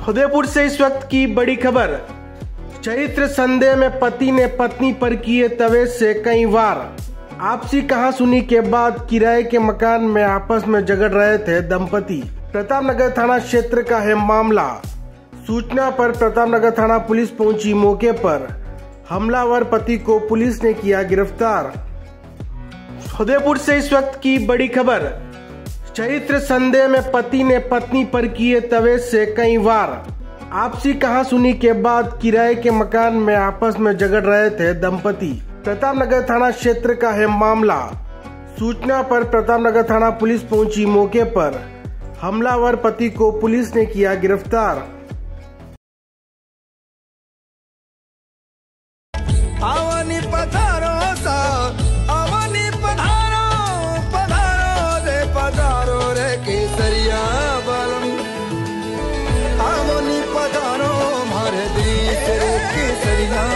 उदयपुर से इस वक्त की बड़ी खबर। चरित्र संदेह में पति ने पत्नी पर किए तवे से कई वार। आपसी कहासुनी के बाद किराए के मकान में आपस में झगड़ रहे थे दंपति। प्रतापनगर थाना क्षेत्र का है मामला। सूचना पर प्रतापनगर थाना पुलिस पहुंची मौके पर। हमलावर पति को पुलिस ने किया गिरफ्तार। उदयपुर से इस वक्त की बड़ी खबर। चरित्र संदेह में पति ने पत्नी पर किए तवे से कई वार। आपसी कहासुनी के बाद किराए के मकान में आपस में झगड़ रहे थे दंपति। प्रतापनगर थाना क्षेत्र का है मामला। सूचना पर प्रतापनगर थाना पुलिस पहुंची मौके पर। हमलावर पति को पुलिस ने किया गिरफ्तार। आवनी पधारो सा, आवनी पधारो रे केसरिया बालम। आवनी पधारो मारे देश रे केसरिया